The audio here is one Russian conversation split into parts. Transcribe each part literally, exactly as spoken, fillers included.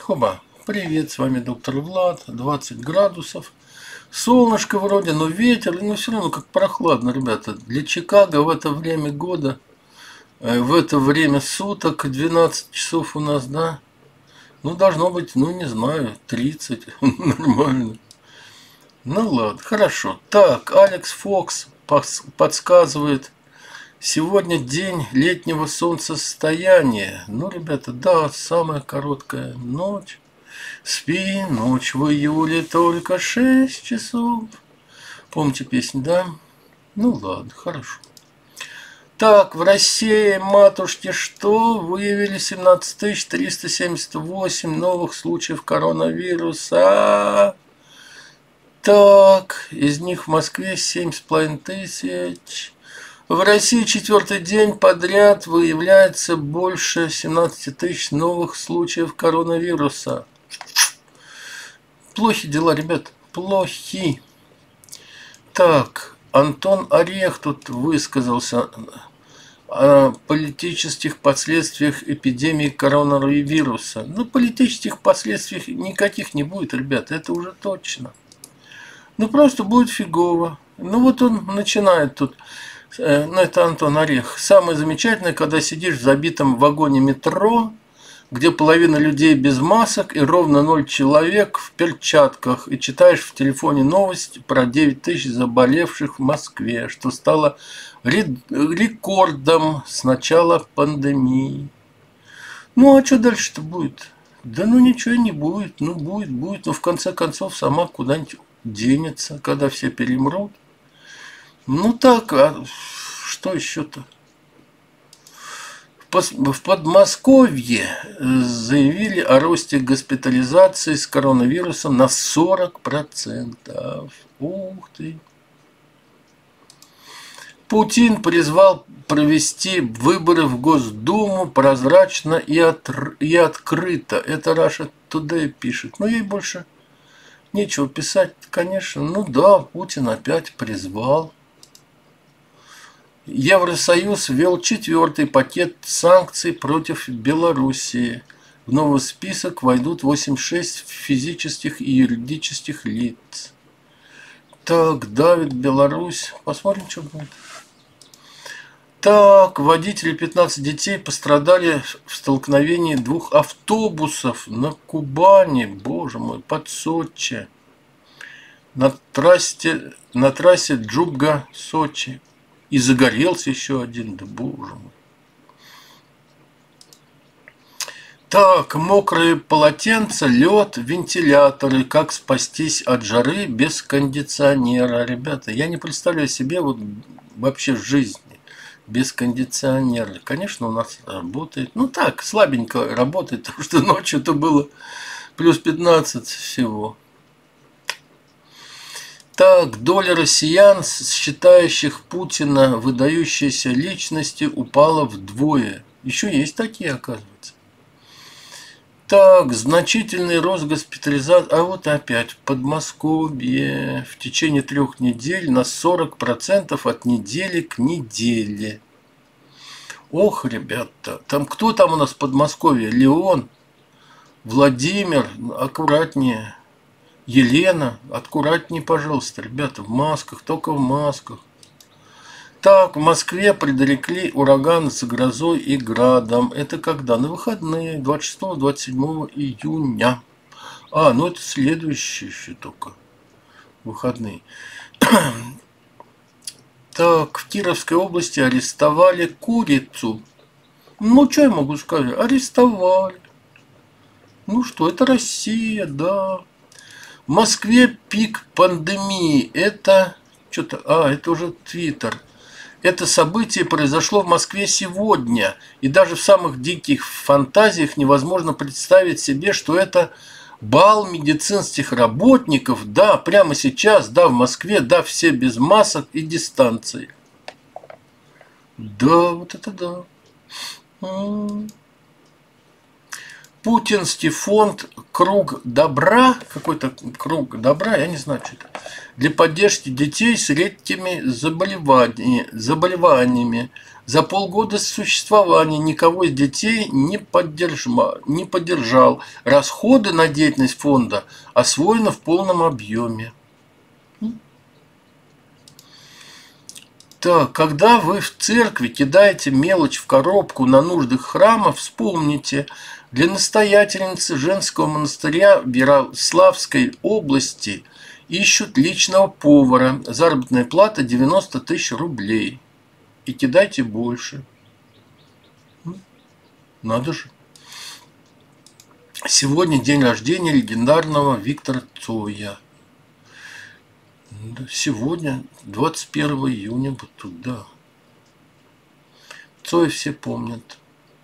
Хоба, привет, с вами доктор Влад, двадцать градусов. Солнышко вроде, но ветер, но все равно как прохладно, ребята. Для Чикаго в это время года, э, в это время суток, двенадцать часов у нас, да? Ну, должно быть, ну, не знаю, тридцать, нормально. Ну, ладно, хорошо. Так, Алекс Фокс подсказывает, сегодня день летнего солнцестояния. Ну, ребята, да, самая короткая ночь. Спи, ночь в июле только шесть часов. Помните песню, да? Ну ладно, хорошо. Так, в России, матушки, что? Выявили семнадцать тысяч триста семьдесят восемь новых случаев коронавируса. Так, из них в Москве семь с половиной тысяч. В России четвертый день подряд выявляется больше семнадцати тысяч новых случаев коронавируса. Плохи дела, ребят, плохи. Так, Антон Орех тут высказался о политических последствиях эпидемии коронавируса. Ну, политических последствий никаких не будет, ребят, это уже точно. Ну, просто будет фигово. Ну, вот он начинает тут, э, ну, это Антон Орех. Самое замечательное, когда сидишь в забитом вагоне метро, где половина людей без масок и ровно ноль человек в перчатках, и читаешь в телефоне новость про девять тысяч заболевших в Москве, что стало рекордом с начала пандемии. Ну, а что дальше-то будет? Да ну ничего не будет, ну будет, будет, но в конце концов сама куда-нибудь денется, когда все перемрут. Ну так, а что еще-то? В Подмосковье заявили о росте госпитализации с коронавирусом на сорок процентов. Ух ты! Путин призвал провести выборы в Госдуму прозрачно и, от, и открыто. Это Russia Today пишет. Но ей больше нечего писать, конечно. Ну да, Путин опять призвал. Евросоюз ввел четвертый пакет санкций против Белоруссии. В новый список войдут восемьдесят шесть физических и юридических лиц. Так, давит Беларусь. Посмотрим, что будет. Так, водители пятнадцать детей пострадали в столкновении двух автобусов на Кубани. Боже мой, под Сочи. На трассе, на трассе Джубга-Сочи. И загорелся еще один, да боже мой. Так, мокрые полотенца, лед, вентиляторы. Как спастись от жары без кондиционера? Ребята, я не представляю себе вот вообще в жизни без кондиционера. Конечно, у нас работает. Ну так, слабенько работает, потому что ночью-то было плюс пятнадцать всего. Так, доля россиян, считающих Путина выдающейся личностью, упала вдвое. Еще есть такие, оказывается. Так, значительный рост госпитализации. А вот опять в Подмосковье в течение трех недель на сорок процентов от недели к неделе. Ох, ребята, там кто там у нас в Подмосковье? Леон, Владимир, аккуратнее. Елена, аккуратнее, пожалуйста, ребята, в масках, только в масках. Так, в Москве предрекли ураганы с грозой и градом. Это когда? На выходные, двадцать шестого — двадцать седьмого июня. А, ну это следующие еще только выходные. Так, в Кировской области арестовали курицу. Ну, что я могу сказать? Арестовали. Ну что, это Россия, да. В Москве пик пандемии. Это что-то, а, это уже Твиттер. Это событие произошло в Москве сегодня. И даже в самых диких фантазиях невозможно представить себе, что это бал медицинских работников. Да, прямо сейчас, да, в Москве, да, все без масок и дистанции. Да, вот это да. Путинский фонд «Круг добра», какой-то «Круг добра», я не знаю, что это, для поддержки детей с редкими заболеваниями, заболеваниями. За полгода существования никого из детей не поддержал, не поддержал. Расходы на деятельность фонда освоены в полном объеме. Так, когда вы в церкви кидаете мелочь в коробку на нужды храма, вспомните, для настоятельницы женского монастыря в Ярославской области ищут личного повара. Заработная плата девяносто тысяч рублей. И кидайте больше. Надо же. Сегодня день рождения легендарного Виктора Цоя. Сегодня, двадцать первого июня, вот тут, да. Цоя все помнят.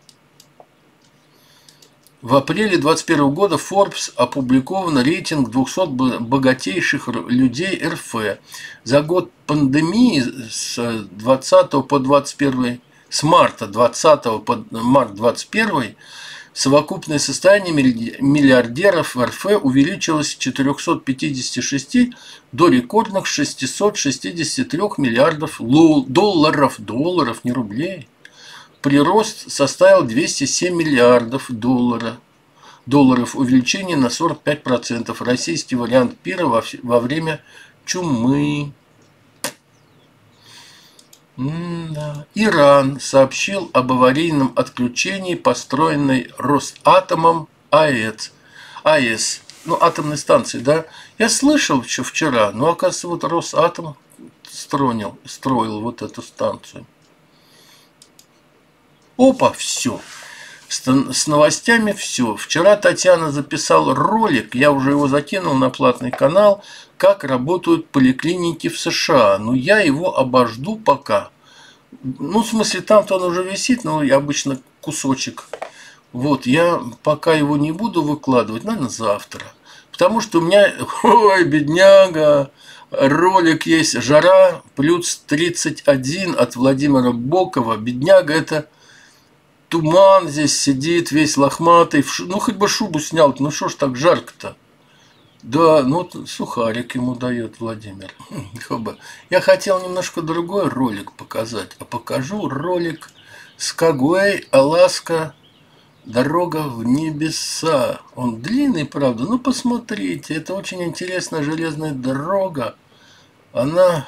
В апреле двадцать первого года Forbes опубликован рейтинг двухсот богатейших людей эр эф. За год пандемии с двадцатого по двадцать первый, с марта двадцатого по март двадцать первый совокупное состояние миллиардеров в эр эф увеличилось с четырёхсот пятидесяти шести до рекордных шестисот шестидесяти трёх миллиардов долларов, долларов, не рублей. Прирост составил двести семь миллиардов долларов. долларов, увеличение на сорок пять процентов. Российский вариант пира во, во время чумы. М-да. Иран сообщил об аварийном отключении построенной Росатомом АЭС. АЭС, ну, атомной станции, да. Я слышал еще вчера, но, оказывается, вот Росатом строил, строил вот эту станцию. Опа, все. С новостями все. Вчера Татьяна записала ролик, я уже его закинул на платный канал, как работают поликлиники в США. Но я его обожду пока. Ну, в смысле, там-то он уже висит, но я обычно кусочек. Вот, я пока его не буду выкладывать, наверное, завтра. Потому что у меня, ой, бедняга, ролик есть «Жара плюс тридцать один» от Владимира Бокова. Бедняга, это... Туман здесь сидит, весь лохматый. Ну, хоть бы шубу снял. Ну, что ж так жарко-то? Да, ну, сухарик ему дает Владимир. Я хотел немножко другой ролик показать. А покажу ролик «Скагуэй, Аляска. Дорога в небеса». Он длинный, правда. Ну, посмотрите. Это очень интересная железная дорога. Она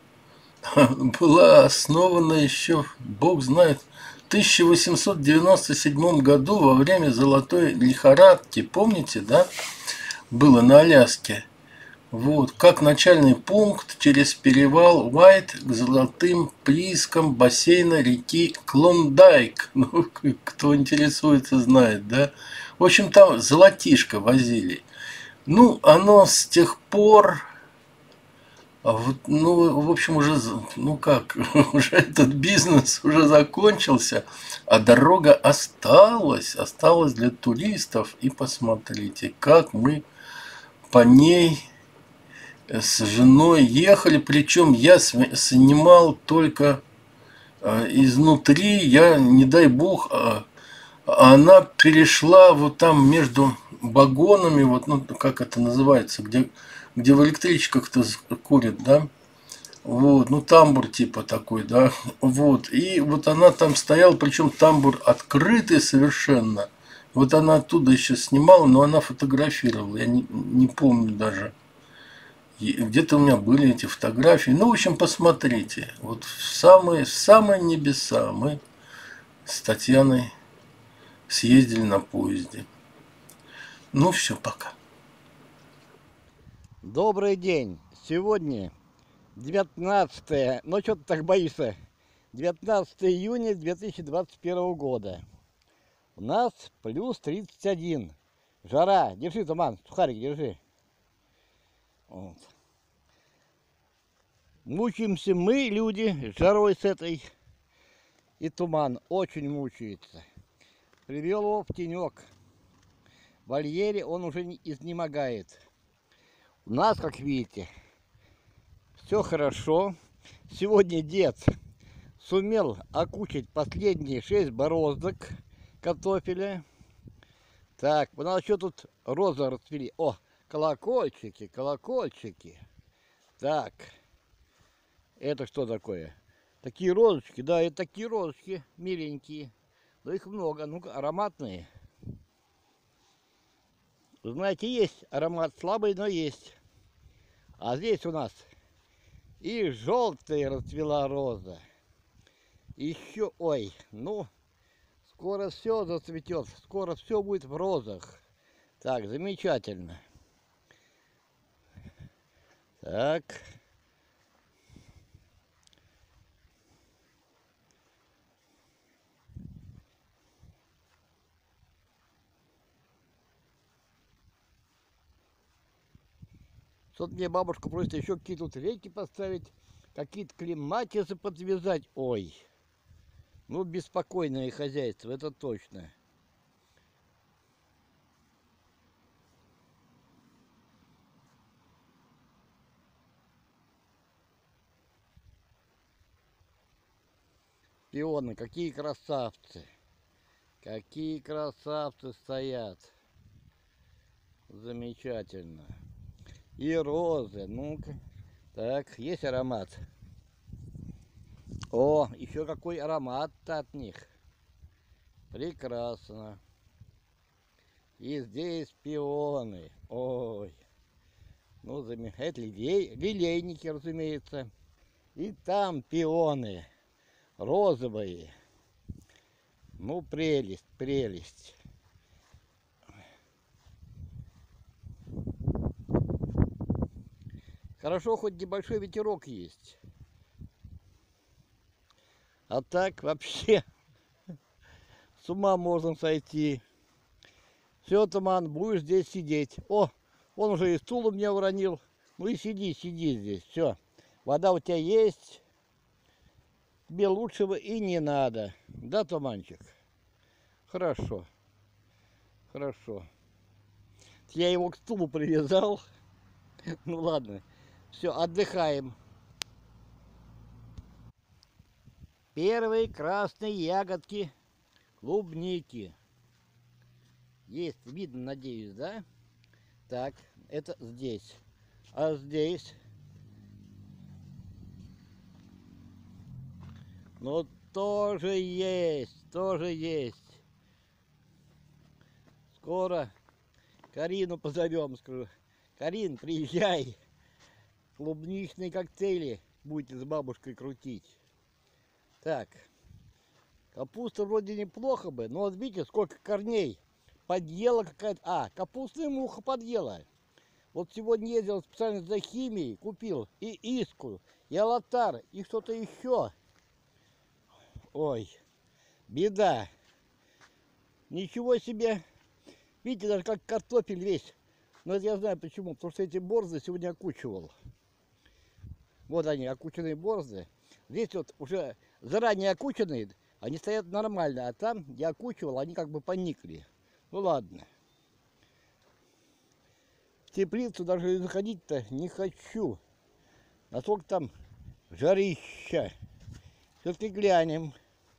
была основана еще, бог знает, в тысяча восемьсот девяносто седьмом году во время золотой лихорадки, помните, да, было на Аляске. Вот, как начальный пункт через перевал Уайт к золотым приискам бассейна реки Клондайк. Ну, кто интересуется, знает, да. В общем, там золотишко возили. Ну, оно с тех пор... А вот, ну, в общем, уже, ну как, уже этот бизнес уже закончился, а дорога осталась, осталась для туристов. И посмотрите, как мы по ней с женой ехали, причем я снимал только изнутри, я, не дай бог, она перешла вот там между вагонами, вот, ну, как это называется, где... где в электричках-то курят, да, вот, ну, тамбур типа такой, да, вот, и вот она там стояла, причем тамбур открытый совершенно, вот она оттуда еще снимала, но она фотографировала, я не, не помню даже, где-то у меня были эти фотографии, ну, в общем, посмотрите, вот в самые, в самые небеса мы с Татьяной съездили на поезде. Ну, все, пока. Добрый день! Сегодня девятнадцатое, ну что ты так боишься, девятнадцатое июня две тысячи двадцать первого года. У нас плюс тридцать один. Жара. Держи, Туман, сухарик держи. Вот. Мучаемся мы, люди, жарой с этой. И Туман очень мучается. Привел его в тенек. В вольере он уже не изнемогает. У нас, как видите, все хорошо. Сегодня дед сумел окучить последние шесть бороздок картофеля. Так, у нас еще тут розы расцвели. О, колокольчики, колокольчики. Так, это что такое? Такие розочки, да, это такие розочки, миленькие. Но их много, ну-ка, ароматные. Вы знаете, есть аромат слабый, но есть. А здесь у нас и желтая расцвела роза. Еще, ой, ну, скоро все зацветет, скоро все будет в розах. Так, замечательно. Так. Тут мне бабушка просит еще какие-то тут реки поставить, какие-то клематисы подвязать. Ой, ну беспокойное хозяйство, это точно. Пионы, какие красавцы. Какие красавцы стоят. Замечательно. И розы, ну-ка. Так, есть аромат. О, еще какой аромат-то от них. Прекрасно. И здесь пионы. Ой. Ну, замечательно. Это лилей, лилейники, разумеется. И там пионы. Розовые. Ну, прелесть, прелесть. Хорошо, хоть небольшой ветерок есть. А так вообще с ума можно сойти. Все, Туман, будешь здесь сидеть. О, он уже и стул у меня уронил. Ну и сиди, сиди здесь. Все, вода у тебя есть. Тебе лучшего и не надо. Да, Туманчик? Хорошо. Хорошо. Я его к стулу привязал. Ну ладно. Все, отдыхаем. Первые красные ягодки клубники. Есть, видно, надеюсь, да? Так, это здесь. А здесь? Ну, тоже есть, тоже есть. Скоро Карину позовем, скажу. Карин, приезжай. Клубничные коктейли будете с бабушкой крутить. Так, капуста вроде неплохо бы, но вот видите, сколько корней. Подъела какая-то... А, капустная муха подъела. Вот сегодня ездил специально за химией, купил и иску, и алатар, и что-то еще. Ой, беда. Ничего себе. Видите, даже как картофель весь. Но это я знаю почему, потому что эти борозды сегодня окучивал. Вот они, окученные борозды. Здесь вот уже заранее окученные, они стоят нормально, а там, где окучивал, они как бы поникли. Ну ладно. В теплицу даже заходить-то не хочу. Насколько там жарища. Все-таки глянем.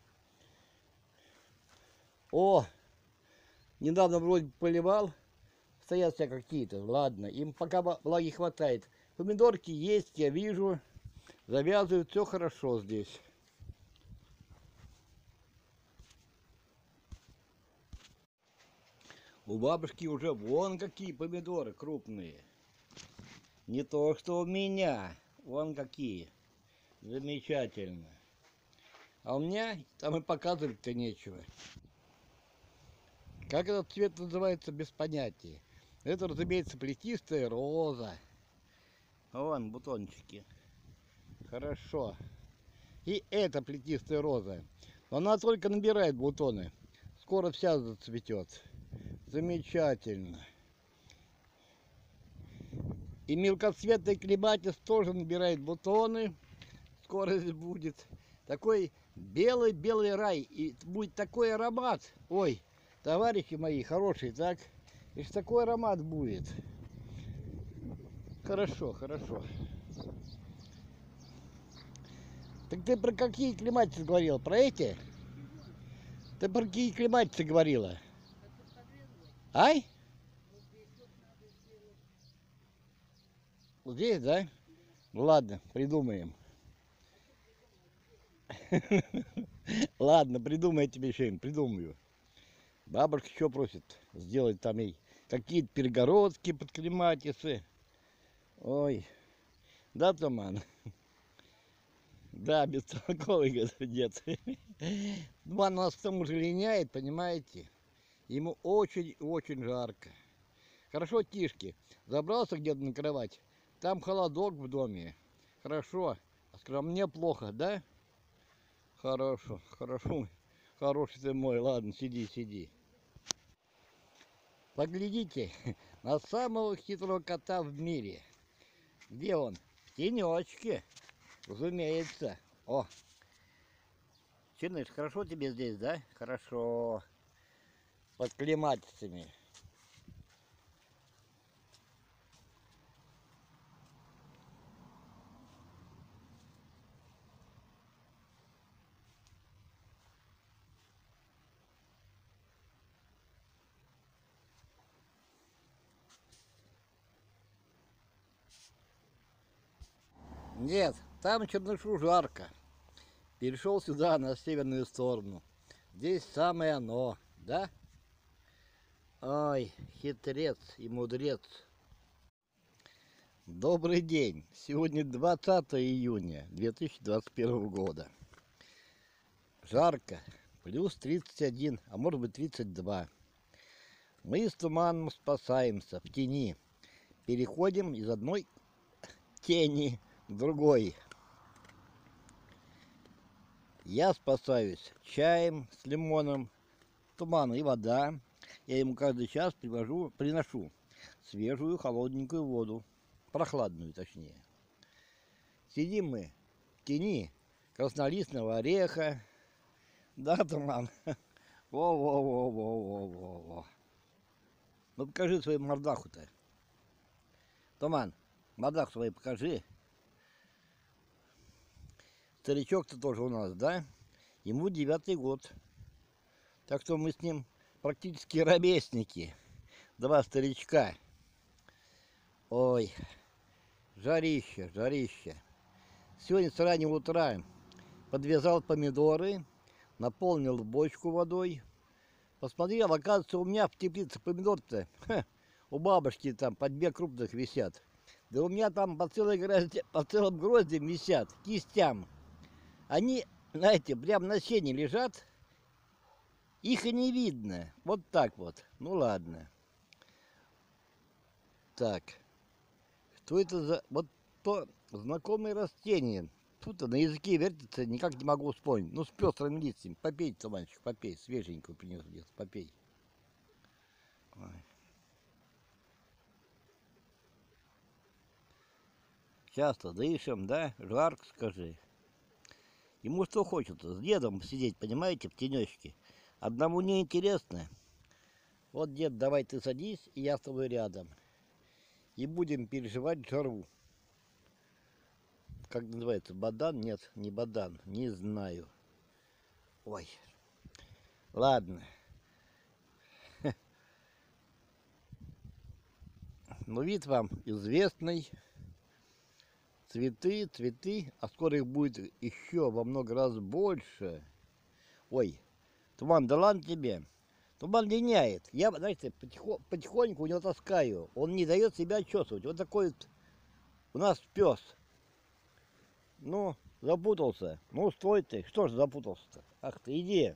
О, недавно вроде поливал. Стоят все какие-то. Ладно, им пока влаги хватает. Помидорки есть, я вижу. Завязывают, все хорошо здесь. У бабушки уже вон какие помидоры крупные. Не то, что у меня. Вон какие. Замечательно. А у меня там и показывать-то нечего. Как этот цвет называется, без понятия. Это, разумеется, плетистая роза. Вон бутончики. Хорошо. И эта плетистая роза. Но она только набирает бутоны. Скоро вся зацветет. Замечательно. И мелкоцветный клематис тоже набирает бутоны. Скоро здесь будет такой белый-белый рай. И будет такой аромат. Ой, товарищи мои хорошие, так? И такой аромат будет. Хорошо, хорошо. Так ты про какие клематисы говорил? Про эти? Ты про какие клематисы говорила? Ай? Здесь, да? Ну ладно, придумаем. Ладно, придумай тебе что-нибудь, придумаю. Бабушка что просит? Сделать там ей какие-то перегородки под клематисы. Ой, да, Туман? Да, бестолковый, говорит, дед. Туман у нас к тому же линяет, понимаете? Ему очень-очень жарко. Хорошо, Тишки, забрался где-то на кровать, там холодок в доме. Хорошо, а мне плохо, да? Хорошо, хорошо, хороший ты мой, ладно, сиди, сиди. Поглядите на самого хитрого кота в мире. Где он? В тенечке, разумеется. О, Черныш, хорошо тебе здесь, да? Хорошо. Под клематицами. Нет, там Чернышу жарко. Перешел сюда, на северную сторону. Здесь самое оно, да? Ой, хитрец и мудрец. Добрый день. Сегодня двадцатое июня две тысячи двадцать первого года. Жарко. Плюс тридцать один, а может быть тридцать два. Мы с Туманом спасаемся в тени. Переходим из одной тени к другой. Я спасаюсь чаем с лимоном, Туману и вода. Я ему каждый час привожу, приношу свежую холодненькую воду, прохладную точнее. Сидим мы в тени краснолистного ореха. Да, Туман? Во-во-во-во-во-во-во. Ну покажи свою мордаху-то. Туман, мордаху свою покажи. Старичок-то тоже у нас, да? Ему девятый год. Так что мы с ним практически ровесники. Два старичка. Ой, жарище, жарище. Сегодня с раннего утра подвязал помидоры, наполнил бочку водой. Посмотрел, оказывается, у меня в теплице помидор-то у бабушки там по две крупных висят. Да у меня там по, целой грозде, по целым гроздям висят, кистям. Они, знаете, прям на сене лежат, их и не видно. Вот так вот. Ну ладно. Так. Что это за... Вот то знакомое растение. Тут на языке вертится, никак не могу вспомнить. Ну, с пестрым листьем. Попей, Туманчик, попей. Свеженькую принес где-то. Попей. Ой. Часто дышим, да? Жарко, скажи. Ему что хочется? С дедом сидеть, понимаете, в тенечке. Одному не интересно. Вот, дед, давай ты садись, и я с тобой рядом. И будем переживать жару. Как называется? Бадан? Нет, не бадан. Не знаю. Ой. Ладно. Ну, вид вам известный. Цветы, цветы. А скоро их будет еще во много раз больше. Ой. Туман, да ладно тебе. Туман линяет. Я, знаете, потихо, потихоньку у него таскаю. Он не дает себя чувствовать. Вот такой вот у нас пес. Ну, запутался. Ну, стой ты. Что ж запутался-то? Ах ты, иди.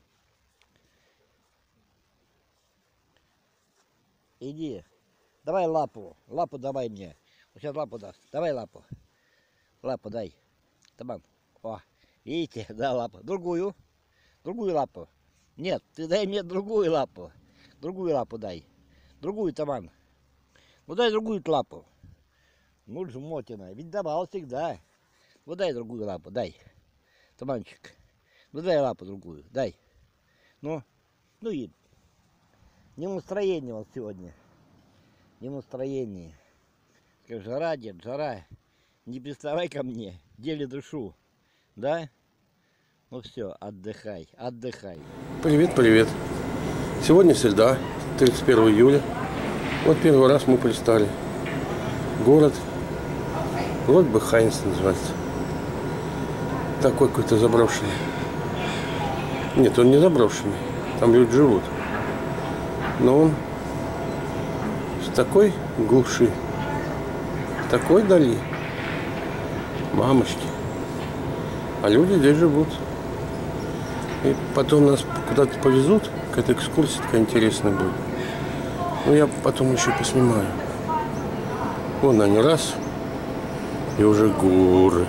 Иди. Давай лапу. Лапу давай мне. Вот сейчас лапу даст. Давай лапу. Лапу дай. Туман. О, видите? Да, лапу. Другую. Другую лапу. Нет, ты дай мне другую лапу. Другую лапу дай. Другую, Туман. Ну дай другую лапу. Ну, жмотина. Ведь давал всегда. Ну дай другую лапу, дай. Туманчик. Ну дай лапу другую, дай. Ну, ну и не в настроении он сегодня. Не в настроении. Жара, дед, жара. Не приставай ко мне, деле душу. Да? Ну все, отдыхай, отдыхай. Привет, привет. Сегодня среда, тридцать первого июля. Вот первый раз мы пристали. Город, вроде бы Хайнц называется. Такой какой-то заброшенный. Нет, он не заброшенный. Там люди живут. Но он в такой глуши, в такой дали. Мамочки. А люди здесь живут. И потом нас куда-то повезут. Какая-то экскурсия такая интересная будет. Ну, я потом еще поснимаю. Вон они раз. И уже горы.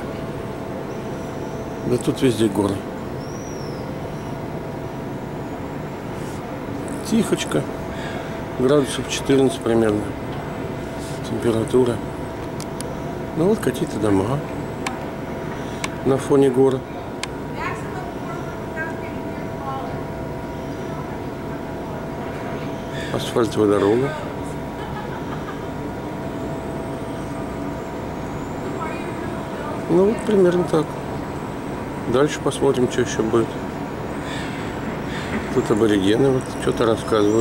Да тут везде горы. Тихочка. Градусов четырнадцать примерно. Температура. Ну вот какие-то дома. На фоне гор. Асфальтовая дорога. Ну вот примерно так. Дальше посмотрим, что еще будет. Тут аборигены вот что-то рассказывают.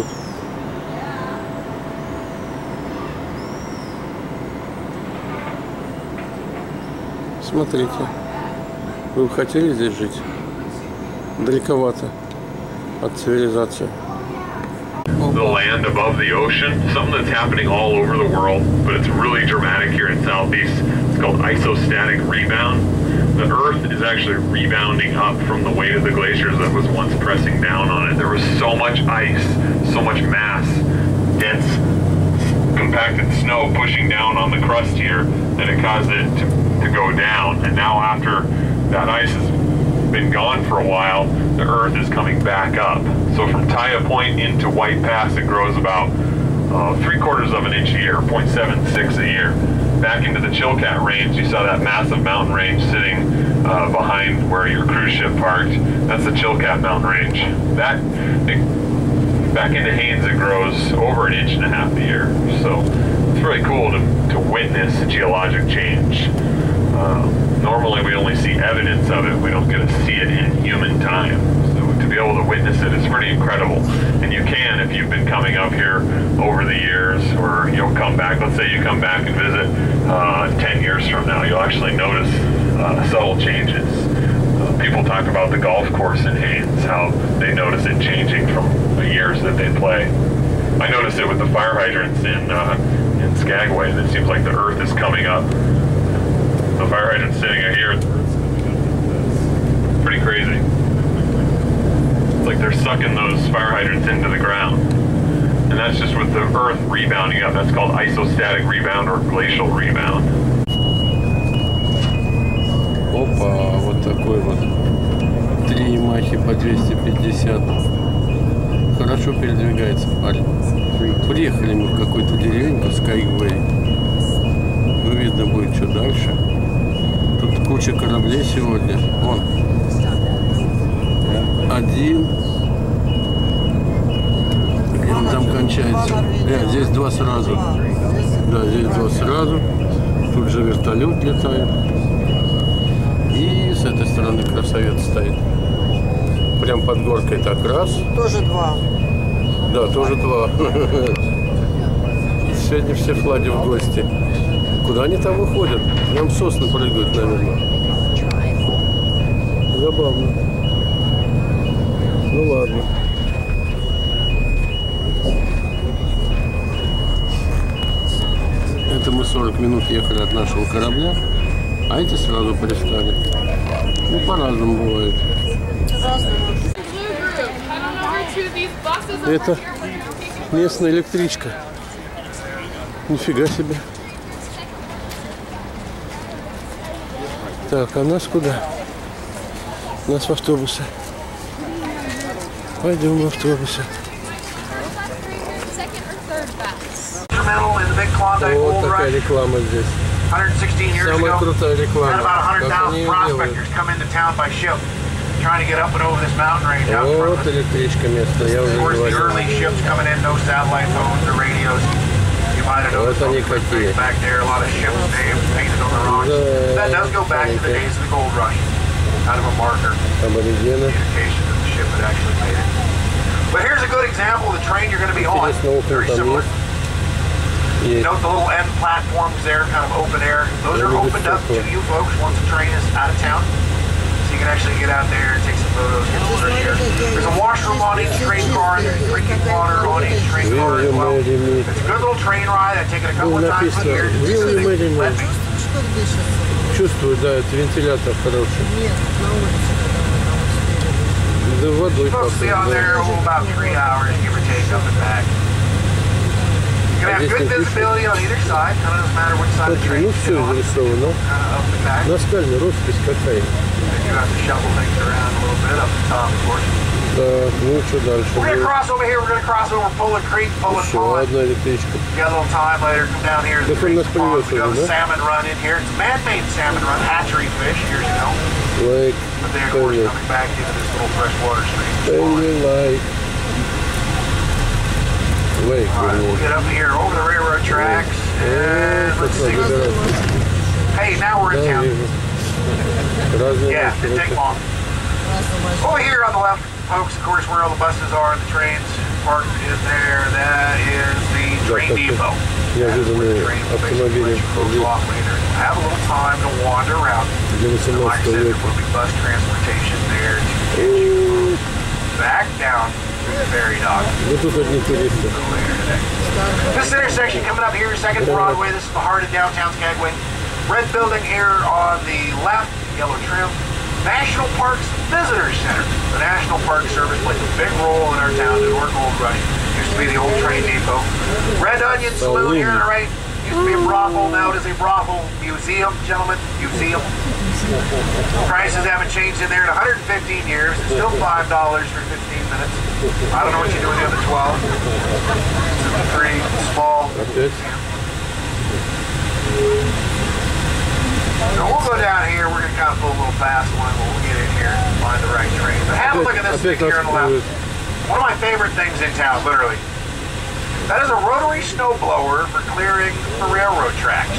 Смотрите. Вы бы хотели здесь жить? Далековато от цивилизации. The land above the ocean, something that's happening all over the world, but it's really dramatic here in Southeast. It's called isostatic rebound. The Earth is actually rebounding up from the weight of the glaciers that was once pressing down on it. There was so much ice, so much mass, dense, compacted snow pushing down on the crust here that it caused it to, to go down. And now after that ice has been gone for a while, the Earth is coming back up. So from Taya Point into White Pass, it grows about uh, three quarters of an inch a year, zero point seven six a year. Back into the Chilkat Range, you saw that massive mountain range sitting uh, behind where your cruise ship parked. That's the Chilkat Mountain Range. That, it, back into Haines, it grows over an inch and a half a year. So it's really cool to, to witness geologic change. Uh, normally we only see evidence of it, we don't get to see it in human time. So to be able to witness it is pretty incredible. And you can, if you've been coming up here over the years, or you'll come back, let's say you come back and visit uh, ten years from now, you'll actually notice uh, subtle changes. Uh, people talk about the golf course in Haines, how they notice it changing from the years that they play. I noticed it with the fire hydrants in, uh, in Skagway, and it seems like the earth is coming up. The fire hydrant sitting out here, pretty crazy. It's like they're sucking those fire hydrants into the ground. And that's just with the earth rebounding up. That's called isostatic rebound or glacial rebound. Опа, вот такой вот. Три Ямахи по двести пятьдесят. Хорошо передвигается парень. Приехали мы в какую-то деревеньку, Skyway. Ну, видно будет, что дальше. Тут куча кораблей сегодня. Вон. Один. И он там кончается. Э, здесь два сразу. Да, здесь два сразу. Тут же вертолет летает. И с этой стороны красавец стоит. Прям под горкой так раз. Тоже два. Да, тоже два. Сегодня все флаги в гости. Куда они там выходят? Прям сосны прыгают, наверное. Забавно. Ну ладно. Это мы сорок минут ехали от нашего корабля, а эти сразу пристали. Ну, по-разному бывает. Это местная электричка. Нифига себе. Так, а нас куда? Нас в автобусы. Пойдем в автобусы. Вот такая реклама здесь. Самая крутая реклама. Как они ее делают. Вот электричка местная, я уже говорил. Вот они какие. Да, аборигены. But here's a good example of the train you're going to be on. Very similar. You note the little end platforms there, kind of open air. Those are opened up to you folks once the train is out of town. So you can actually get out there and take some photos, get a little here. There's a washroom on each train car, there's drinking water on each train car as well. It's a good little train ride. I've taken it a couple of times a year. Let me. Чувствую, да, это вентилятор хороший. Да водой Supposed to be on there oh, about three hours, give or take, up and back. You're going to have good visibility on either side. Kind of doesn't matter which side of the train Ну you все sit on. нарисовано. Kind of up and back. Наскальный роспись какая. Then you have to shuffle things around a little bit up the top, of course. Да, ну что дальше? We're going to cross over here. We're going to cross over Pullen Creek, Pullen Еще Pond. одна электричка. You got a little time later, come down here to the Так он creek нас pond. привез We got уже, a да? salmon run in here. It's a man-made salmon run, hatchery fish years ago. Лайк. But they, of course, coming back into this little freshwater stream. Тайный лайк. Лайк, All right, we'll get up here over the railroad tracks. And let's see. Hey, now we're in town. Разные Yeah, it didn't take long. Over here on the left, folks, of course, where all the buses are and the trains parked in there, that is the train depot. Неожиданные автомобили. Have a little time to wander around. Для Like I said, восемнадцатого there века. will be bus transportation there to get you back down to the ferry dock. Вот тут одни туристы. This intersection coming up here, second Broadway, this is the heart of downtown Skagway. Red building here on the left, yellow trim. National Parks Visitor Center. The National Park Service plays a big role in our town, New York Gold Rush. Used to be the old train depot. Red Onion Saloon here on the right. Used to be a brothel, now it is a brothel museum, gentlemen, museum. Prices haven't changed in there in one hundred fifteen years. It's still five dollars for fifteen minutes. I don't know what you do with the other twelve. It's pretty small. Опять? So we'll go down here. We're going to kind of pull a little fast one. We'll get in here and find the right train. But have a look at this thing here on the left. One of my favorite things in town, literally. That is a rotary snowblower for clearing the railroad tracks.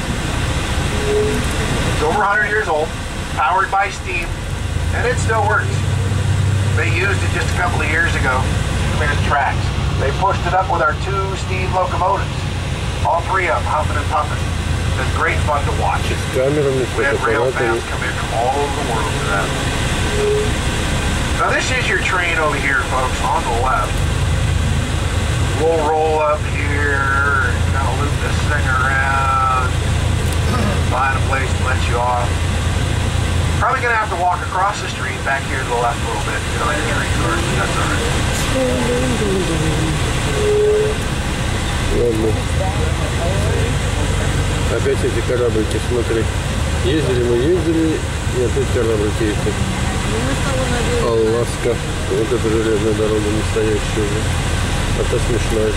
It's over one hundred years old, powered by steam, and it still works. They used it just a couple of years ago to clear the tracks. They pushed it up with our two steam locomotives. All three of them, huffing and puffing. It's great fun to watch. С камерами, с We had rail фотоаппаратами. fans come in from all over the world for that. Now this is your train over here, folks, on the left. We'll roll up here and kind of loop this thing around. Find a place to let you off. Probably gonna have to walk across the street back here to the left a little bit to get on your train cars. That's all right. Ладно. Опять эти кораблики, смотри. Ездили мы, ездили, и опять кораблики ездят. Аляска. Вот эта железная дорога настоящая уже. Это смешная.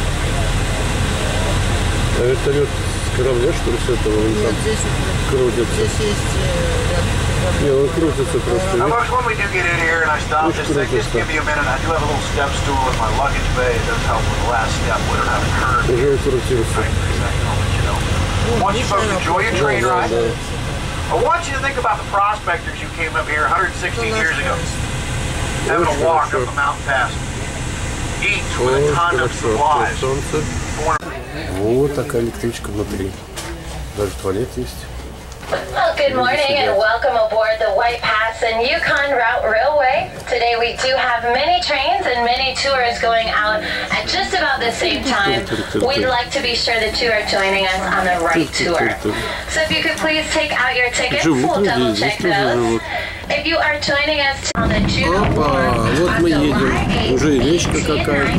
А вертолет с корабля, что ли, с этого? Он там крутится. Не, он крутится просто. Now, folks, when we do get in here and I stop this thing, just give me a minute. I do have a little step stool in my luggage bay. It does help with the last step. We don't have a curve. Уже крутился. I want you folks to enjoy your train Да, ride. да. I want you to think about the prospectors who came up here one hundred sixteen years ago. Having to walk up a mountain pass. Each with a Ой, ton of хорошо. supplies. Солнце. Вот такая электричка внутри. Даже туалет есть. Well, good morning and welcome aboard the White Pass and Yukon Route Railway. Today we do have many trains and many tours going out at just about the same time. We'd like to be sure that you are joining us on the right tour. So if you could please take out your tickets, we'll double check those. If you are joining us on the Juno Опа, вот мы едем. Уже речка какая-то.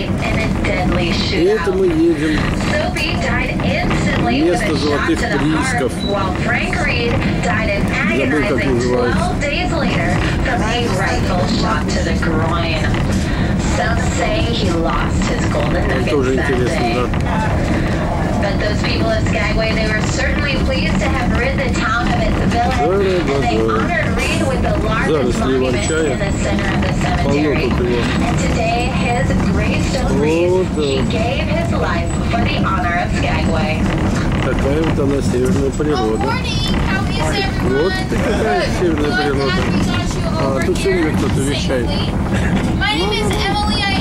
И это мы едем. Место золотых приисков. Забыл, как называется. Это уже интересно, да. But those people of Skagway, they were certainly pleased to have rid the town of its villain, and they honored Reed with the largest monument in the center of the cemetery. And today, his gravestone reads, he gave his life for the honor of Skagway. Такая вот она северная природа. Вот такая северная природа. А тут все время кто-то вещает. My name is Emily. I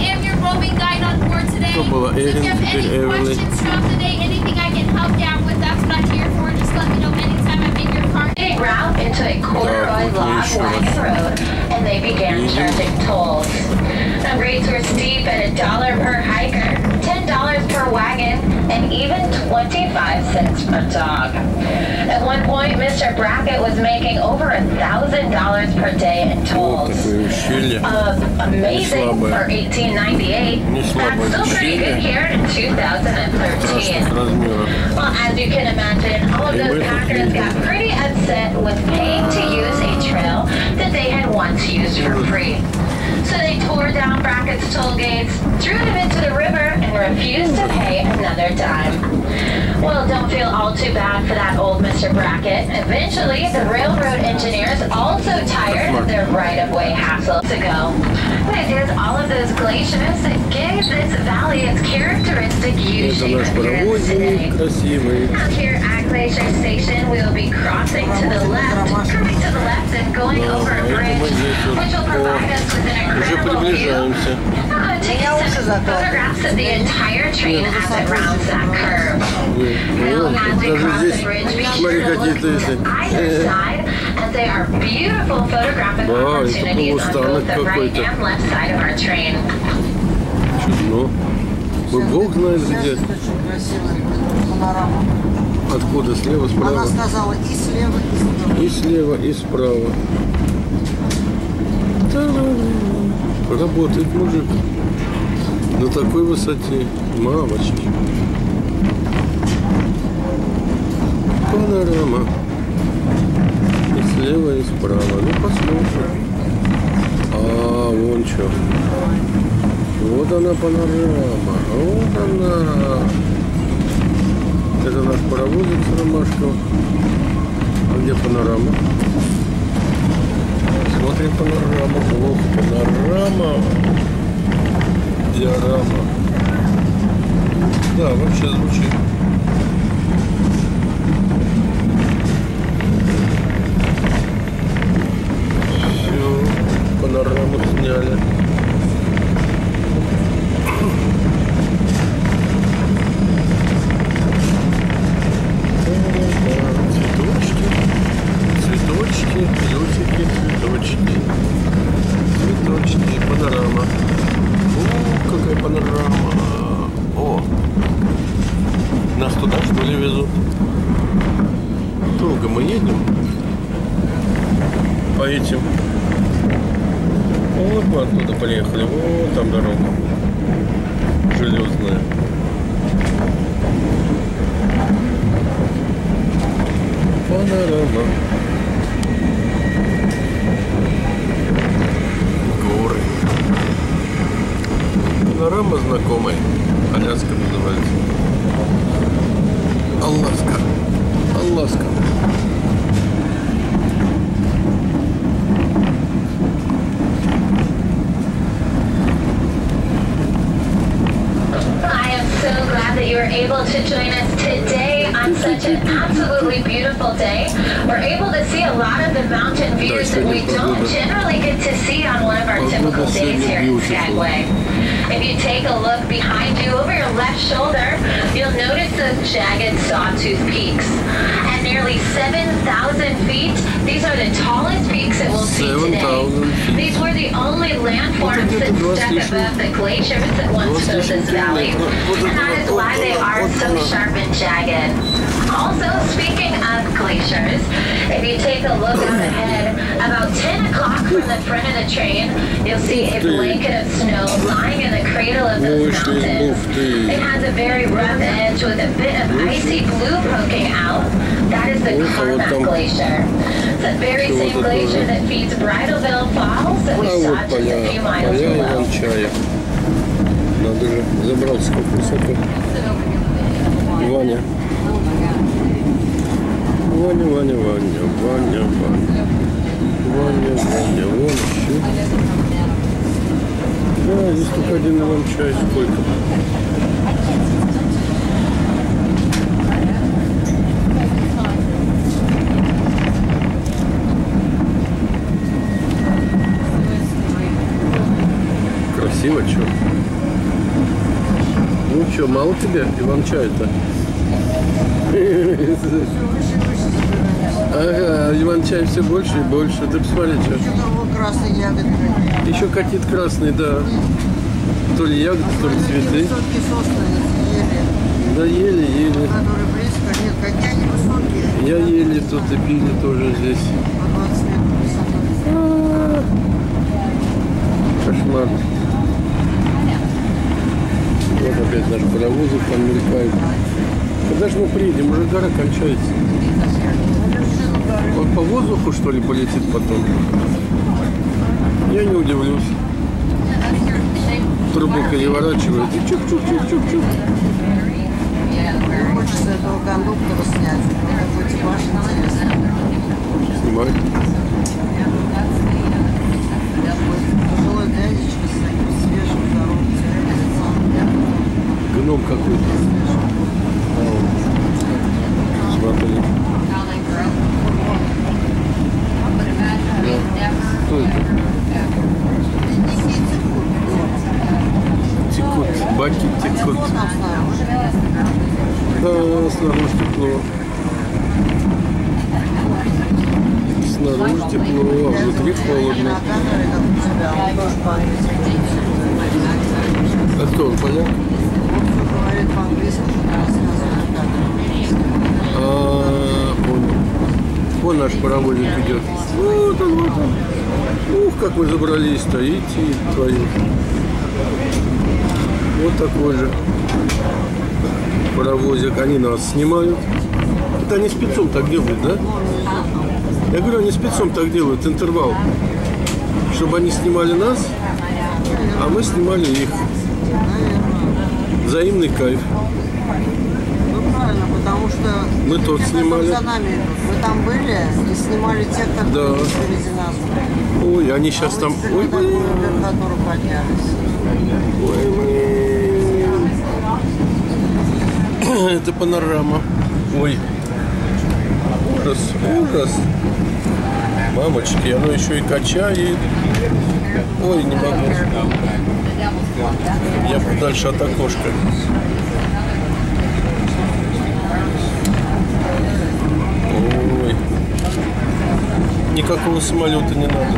roving guide on board today. То была So if Эрин, you have теперь any Эверли. questions throughout the day, anything I can help you out with, that's what I'm here for. Just let me know anytime I'm in your car. Route into a corduroy вот log еще wagon раз. road, and they began Видим. charging tolls. Now rates were steep at a dollar per hiker, ten dollars per wagon, and even twenty-five cents per dog. At one point, Mister Brackett was making over a thousand dollars per day in Вот tolls. такое ущелье. Uh, amazing слабое. for eighteen ninety-eight. Не слабое That's still pretty good ущелье. here in two thousand thirteen. Страшных размеров. Well, as you can imagine, all of Hey, those where's the packers key? got pretty upset with paying to use a trail that they had once used for free. So they tore down Brackett's toll gates, threw them into the river, and refused to pay another dime. Well, don't feel all too bad for that old Mister Brackett. Eventually, the railroad engineers also tired of their right-of-way hassle to go. But it is all of those glaciers that gave this valley its characteristic Это U-shape наш appearance today. паровозик красивый. Out here at Glacier Station, we will be crossing to the left, curving to the left and going over a bridge, which will provide us with an Уже incredible view. приближаемся. I'm going to take some photographs of the entire train as it rounds that curve. Now, as we Даже cross здесь, the bridge, be смотри, sure to какие look ты to either side, as they are beautiful photographic Да, это opportunities on полустанок both the right какой-то. and left side of our train. Чудно. Вы Бог знает где. Очень красивая панорама. Откуда? Слева, справа? Она сказала и слева, и справа. И слева, и справа. Та-да-да. Работает мужик. На такой высоте. Мамочки. Панорама. И слева, и справа. Ну, посмотрим. А, вон что. Вот она панорама. Вот она. Это наш паровозик с Ромашкова. А где панорама? Смотрим панораму. Ох, панорама. Диорама. Да, вообще звучит. Все, панораму сняли. Цветочки, цветочки, плюсики, цветочки, цветочки, панорама. О, какая панорама. О, нас туда что ли везут? Долго мы едем по этим. Вот мы оттуда приехали. Вот там дорога железная. Панорама. Горы. Панорама знакомая. Аляска называется. Аласка. Аласка. I am so glad that you were able to join us today on such an absolutely beautiful day. We're able to see a lot of the mountain views that we don't generally get to see on one of our typical days here in Skagway. If you take a look behind you over your left shoulder, you'll notice those jagged sawtooth peaks. At nearly seven thousand feet, these are the tallest peaks that we'll see today. These were the only landforms that stuck above the glaciers that once filled this valley. And that is why they are so sharp and jagged. Also, speaking of glaciers, if you take a look out ahead, about ten o'clock from the front of the train, you'll see a blanket of snow lying in the cradle of those mountains. It has a very rough edge with a bit of icy blue poking out. That is the Carmack Glacier. It's the very same glacier that feeds Bridalveil Falls that we А saw вот just a поля, few miles поля below. Иван-чая. Надо же забраться как высоко. Ваня. Ваня, Ваня, Ваня, Ваня, Ваня. Ваня, Ваня, вон еще. Да, здесь только один Иван-чай. Сколько? Красиво, что? Что, мало тебе, Иван-чай-то? Ага, Иван-чай все больше и больше. Ты посмотри, что. Красные ягоды. Еще какие-то красные, да. То ли ягоды, то ли цветы. Высокие сосны ели. Да ели, ели. Которые близко. Нет, какие они высокие. Я ели тут и пили тоже здесь. По двадцать метров высотой. Кошмар. Вот опять наш паровозик там мелькает. Когда же мы приедем? Уже гора кончается. Он по воздуху, что ли, полетит потом? Я не удивлюсь. Трубу переворачивает и чук-чук-чук-чук-чук. Хочется этого кондуктора снять. Какой типаж интересный. Снимай. Пожилой дядечка с таким свежим, здоровым лицом. Гном какой-то. Смотри. Кто это? Текут, баки текут. Да, снаружи тепло. Снаружи тепло, а внутри холодно. А кто он, понял? А, понял. Вон наш паровозик идет. Вот он, вот он. Ух, как вы забрались-то, идти твою. Вот такой же паровозик. Они нас снимают. Это они спецом так делают, да? Я говорю, они спецом так делают, интервал. Чтобы они снимали нас, а мы снимали их. Взаимный кайф. Ну правильно, потому что мы тот снимали. За нами. Мы там были и снимали тех, которые да. впереди нас. Ой, они сейчас а там. Ой, блин. Которые поднялись. Ой, это панорама. Ой. Ужас, ужас. Мамочки, оно еще и качает. Ой, не могу. Я подальше от окошка. Ой. Никакого самолета не надо.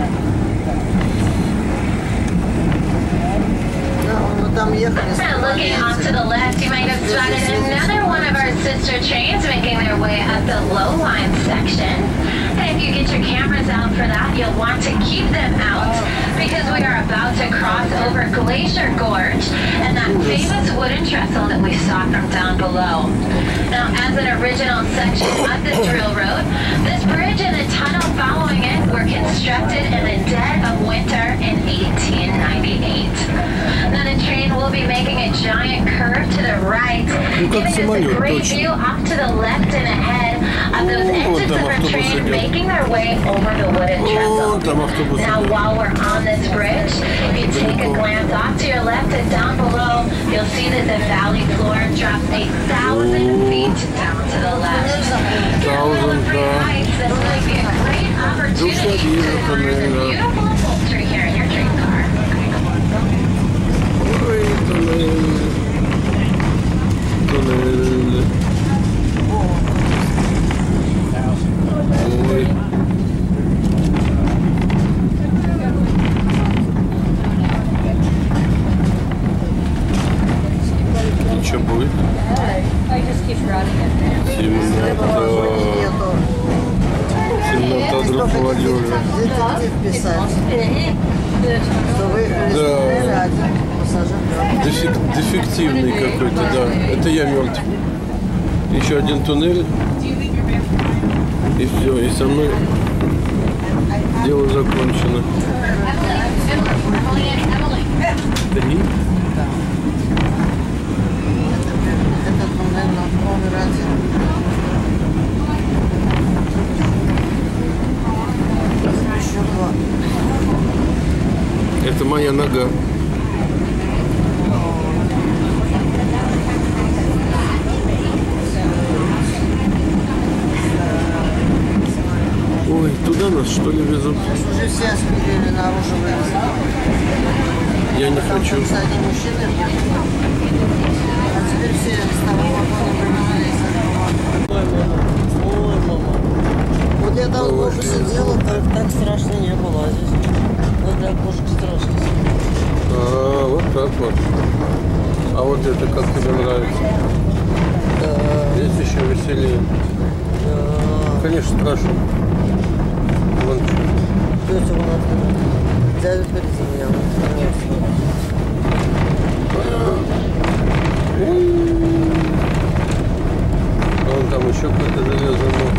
Looking off to the left, you might have spotted another one of our sister trains making their way up the low line section. And if you get your cameras out for that, you'll want to keep them out because we are about to cross over Glacier Gorge and that famous wooden trestle that we saw from down below. Now, as an original section of this drill road, this bridge and the tunnel following it were constructed in the dead of winter in eighteen ninety-eight. Now, the train will be making a giant curve to the right, giving us a great view off to the left and ahead of those engines of our train making their way over the wooden trestle. Now, while we're on this bridge, if you take a glance off to your left and down below, you'll see that the valley floor drops a thousand feet down to the left. Thousand heights, this might be a great opportunity to find the beautiful upholstery here in your train car. Ой. Ничего будет. Темнота. Темнота друг молодежи. Да. Дефек, дефективный какой-то, да. Это я мертв. Еще один туннель. И все, и со мной дело закончено. Три. Это туннель номер один. Еще два. Это моя нога. Ой, туда нас что ли везут? Уже все аспирили наружу вывезли. Я не Там хочу. сзади мужчины были. А теперь все с того вагона поменялись. Ой, мама. Ой, мама. Вот я там Ой, тоже сидела, так, так страшно не было. А здесь вот для кошек страшно. А, вот так вот. А вот это как тебе нравится? Да. Здесь еще веселее. Да. Конечно, страшно. Вон что. Тетя вон открыла. Дядя перед меня. Вон там еще какой-то железный мост.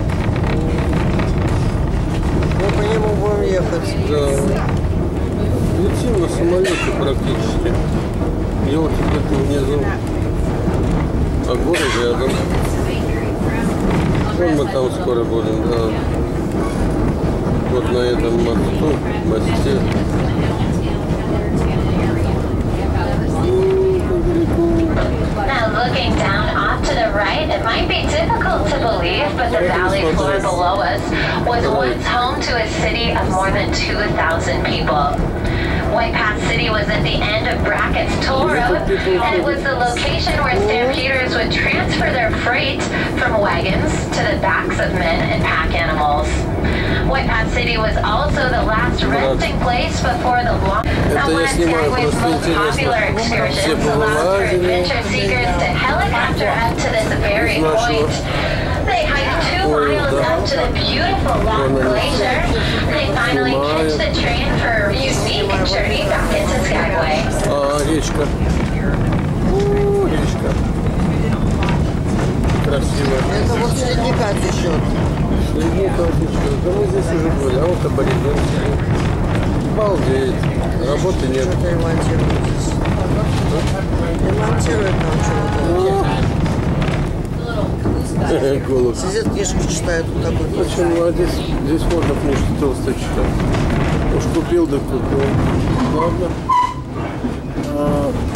Мы по нему будем ехать. Да. Летим на самолете практически. Елки где-то внизу. А город рядом. Вон мы там скоро будем, да. Вот на этом мосту, мосте. Now looking down off to the right, it might be difficult to believe, but the valley floor below us was once home to a city of more than two thousand people. White Pass City was at the end of Brackett's Toll Road, and it was the location where stampeders would transfer their freight from wagons to the backs of men and pack animals. White Pass City was also the last resting place before the long... Now, one of Skagway's most popular excursions allows for adventure seekers to helicopter up to this very point. They hike two miles up to the beautiful Long Glacier. They finally catch the train for a unique journey back into Skagway. А, речка. О, речка. Красивая. Это вот с ледника течет. Ледника течет. Да мы здесь уже были. А вот абориген сидит. Балдеть. Работы нет. Что-то ремонтирует здесь. Ремонтирует там что-то. Голос. Сидит, книжку читает вот такой. Почему? А здесь, здесь можно книжку толсто читать. Уж купил, да купил. Ладно. А,